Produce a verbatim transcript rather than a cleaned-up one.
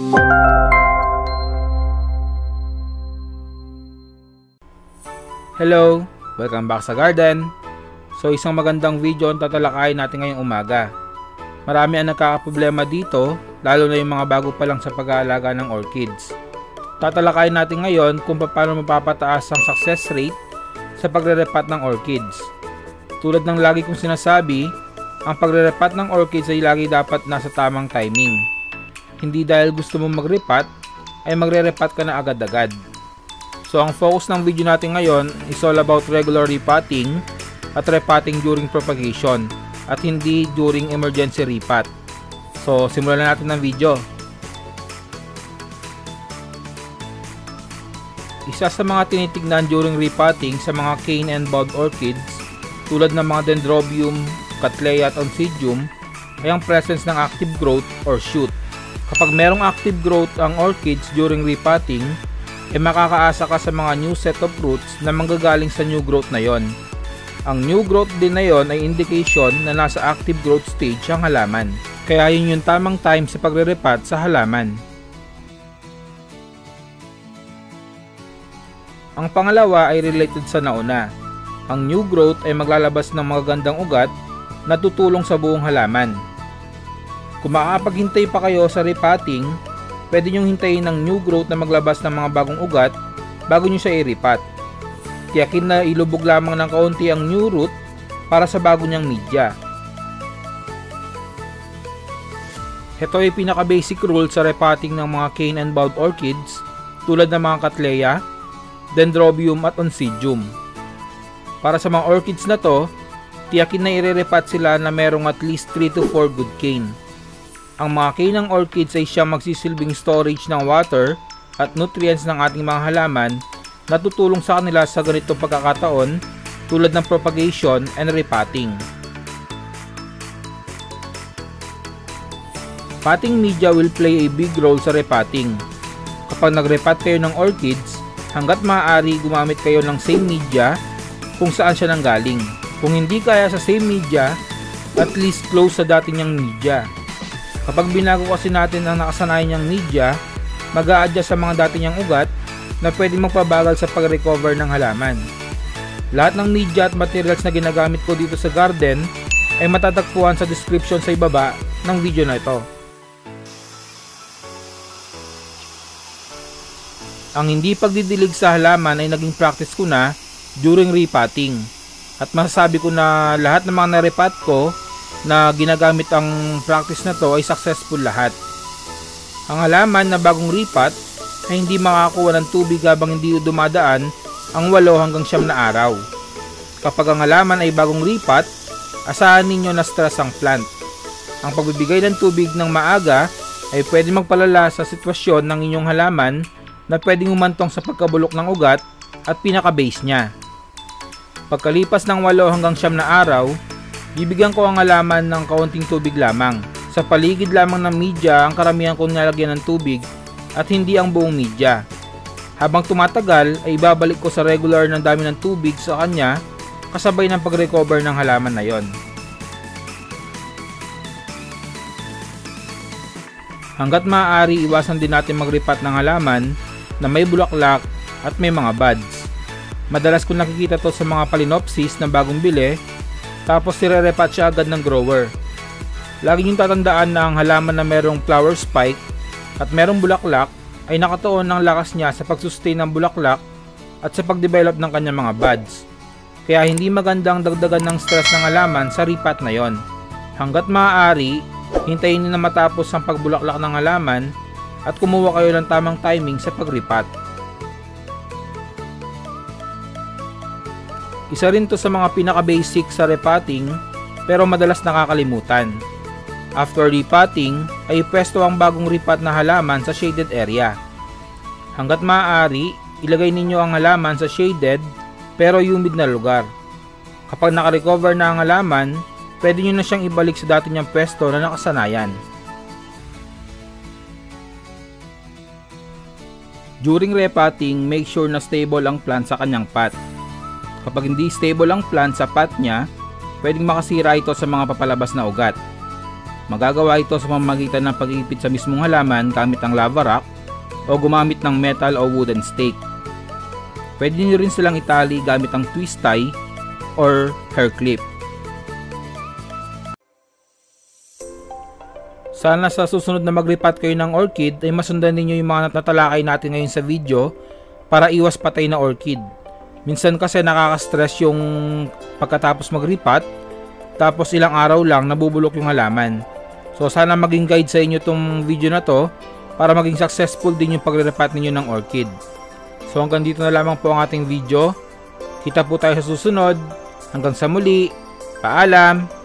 Hello! Welcome back sa garden. So isang magandang video ang tatalakayin natin ngayong umaga. Marami ang nagkakaproblema dito, lalo na yung mga bago pa lang sa pag-aalaga ng orchids. Tatalakayin natin ngayon kung paano mapapataas ang success rate sa pagre-repot ng orchids. Tulad ng lagi kong sinasabi, ang pagre-repot ng orchids ay lagi dapat nasa tamang timing. Hindi dahil gusto mong mag-repot, ay magre-repot ka na agad-agad. So ang focus ng video natin ngayon is all about regular repotting at repotting during propagation at hindi during emergency repot. So simulan na natin ng video. Isa sa mga tinitignan during repotting sa mga cane and bud orchids tulad ng mga dendrobium, cattleya at oncidium ay ang presence ng active growth or shoot. Kapag merong active growth ang orchids during repotting, e eh makakaasa ka sa mga new set of roots na manggagaling sa new growth na yon. Ang new growth din na yon ay indication na nasa active growth stage ang halaman. Kaya yun yung tamang time sa pagre-repot sa halaman. Ang pangalawa ay related sa nauna. Ang new growth ay maglalabas ng mga gandang ugat na tutulong sa buong halaman. Kung makapaghintay pa kayo sa repotting, pwede nyong hintayin ng new growth na maglabas ng mga bagong ugat bago nyo siya i-repot. Tiyakin na ilubog lamang ng kaunti ang new root para sa bago niyang media. Ito ay pinaka-basic rule sa repotting ng mga cane and bud orchids tulad ng mga cattleya, dendrobium at oncidium. Para sa mga orchids na to, tiyakin na i-repot sila na merong at least three to four good cane. Ang mga cane ng orchids ay siyang magsisilbing storage ng water at nutrients ng ating mga halaman na tutulong sa kanila sa ganitong pagkakataon tulad ng propagation and repotting. Potting media will play a big role sa repotting. Kapag nag-repot kayo ng orchids, hanggat maaari gumamit kayo ng same media kung saan siya nanggaling. Kung hindi kaya sa same media, at least close sa dati niyang media. Kapag binago kasi natin ang nakasanayan niyang media, mag-a-adjust sa mga dati niyang ugat na pwedeng magpabagal sa pag-recover ng halaman. Lahat ng media at materials na ginagamit ko dito sa garden ay matatagpuan sa description sa ibaba ng video na ito. Ang hindi pagdidilig sa halaman ay naging practice ko na during repotting. At masasabi ko na lahat ng mga na-repot ko na ginagamit ang practice na to ay successful lahat. Ang halaman na bagong repot ay hindi makakakuha ng tubig habang hindi dumadaan ang walo hanggang siyam na araw. Kapag ang halaman ay bagong repot, asahan ninyo na stress ang plant. Ang pagbibigay ng tubig ng maaga ay pwede magpalala sa sitwasyon ng inyong halaman na pwedeng humantong sa pagkabulok ng ugat at pinaka-base niya. Pagkalipas ng walo hanggang siyam na araw, bibigyan ko ang halaman ng kaunting tubig lamang. Sa paligid lamang ng media ang karamihan kong nilagyan ng tubig at hindi ang buong media. Habang tumatagal ay ibabalik ko sa regular ng dami ng tubig sa kanya kasabay ng pag-recover ng halaman na yon. Hanggat maaari, iwasan din natin mag-repot ng halaman na may bulaklak at may mga buds. Madalas ko nakikita to sa mga Phalaenopsis na bagong bili, tapos nire-repot siya agad ng grower. Lagi niyong tatandaan na ang halaman na merong flower spike at merong bulaklak ay nakatuon ng lakas niya sa pagsustain ng bulaklak at sa pagdevelop ng kanyang mga buds. Kaya hindi magandang dagdagan ng stress ng halaman sa repot na yon. Hanggat maaari, hintayin niyo na matapos ang pagbulaklak ng halaman at kumuha kayo ng tamang timing sa pag-repot. Isa rin to sa mga pinaka-basic sa repotting pero madalas nakakalimutan. After repotting ay pwesto ang bagong repot na halaman sa shaded area. Hanggat maaari, ilagay ninyo ang halaman sa shaded pero humid na lugar. Kapag naka-recover na ang halaman, pwede nyo na siyang ibalik sa dati niyang pwesto na nakasanayan. During repotting, make sure na stable ang plant sa kanyang pot. Kapag hindi stable ang plant sa pot niya, pwedeng makasira ito sa mga papalabas na ugat. Magagawa ito sa pamamagitan ng pag-iipit sa mismong halaman gamit ang lava rock o gumamit ng metal o wooden stake. Pwede nyo rin silang itali gamit ang twist tie or hair clip. Sana sa susunod na mag-repot kayo ng orchid ay masundan ninyo yung mga natalakay natin ngayon sa video para iwas patay na orchid. Minsan kasi nakaka-stress yung pagkatapos mag-repot, tapos ilang araw lang nabubulok yung halaman. So sana maging guide sa inyo tong video na to para maging successful din yung pagre-repot ninyo ng orchid. So hanggang dito na lamang po ang ating video. Kita po tayo sa susunod. Hanggang sa muli. Paalam!